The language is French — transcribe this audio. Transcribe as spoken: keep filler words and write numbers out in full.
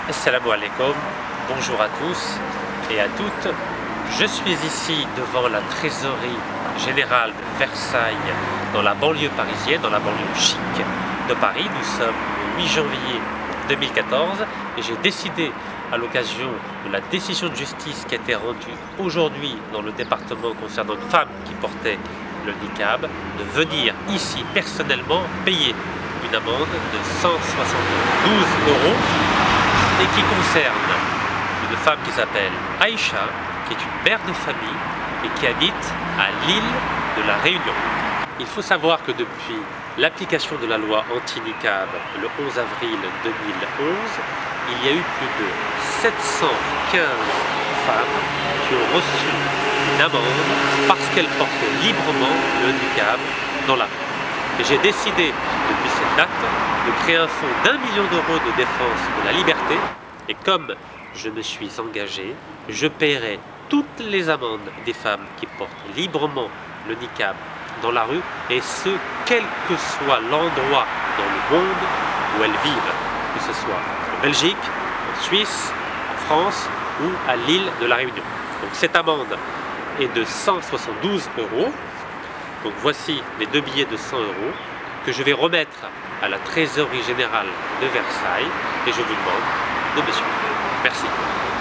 Assalamu alaikum, bonjour à tous et à toutes. Je suis ici devant la trésorerie générale de Versailles, dans la banlieue parisienne, dans la banlieue chic de Paris. Nous sommes le huit janvier deux mille quatorze et j'ai décidé, à l'occasion de la décision de justice qui a été rendue aujourd'hui dans le département concernant une femme qui portait le niqab, de venir ici personnellement payer une amende de cent soixante-douze euros et qui concerne une femme qui s'appelle Aïcha, qui est une mère de famille et qui habite à l'île de la Réunion. Il faut savoir que depuis l'application de la loi anti-niqab le onze avril deux mille onze, il y a eu plus de sept cent quinze femmes qui ont reçu une amende parce qu'elles portaient librement le niqab dans la rue. Et j'ai décidé, depuis cette date, de créer un fonds d'un million d'euros de défense de la liberté. Et comme je me suis engagé, je paierai toutes les amendes des femmes qui portent librement le niqab dans la rue, et ce, quel que soit l'endroit dans le monde où elles vivent, que ce soit en Belgique, en Suisse, en France ou à l'île de la Réunion. Donc cette amende est de cent soixante-douze euros. Donc voici les deux billets de cent euros que je vais remettre à la trésorerie générale de Versailles et je vous demande de me suivre. Merci.